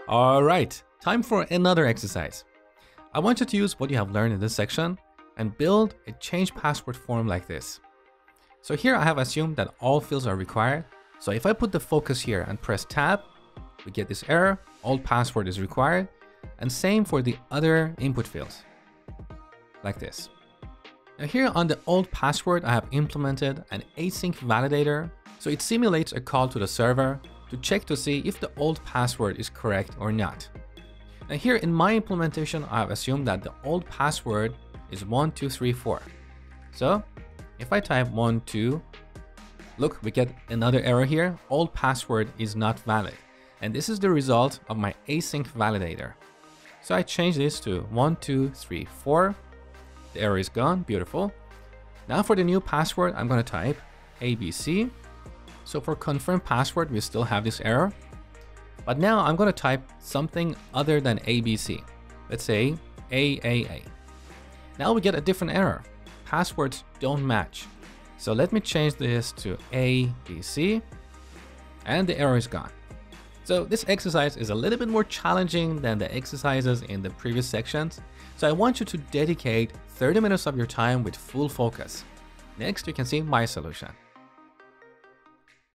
All right, time for another exercise. I want you to use what you have learned in this section and build a change password form like this. So here I have assumed that all fields are required. So if I put the focus here and press tab, we get this error, old password is required, and same for the other input fields, like this. Now here on the old password, I have implemented an async validator. So it simulates a call to the server to check to see if the old password is correct or not. Now here in my implementation, I have assumed that the old password is 1234. So if I type 12, look, we get another error here. Old password is not valid. And this is the result of my async validator. So I change this to 1234. The error is gone, beautiful. Now for the new password, I'm going to type ABC. So for confirm password, we still have this error. But now I'm going to type something other than ABC. Let's say AAA. Now we get a different error. Passwords don't match. So let me change this to ABC. And the error is gone. So this exercise is a little bit more challenging than the exercises in the previous sections. So I want you to dedicate 30 minutes of your time with full focus. Next, you can see my solution.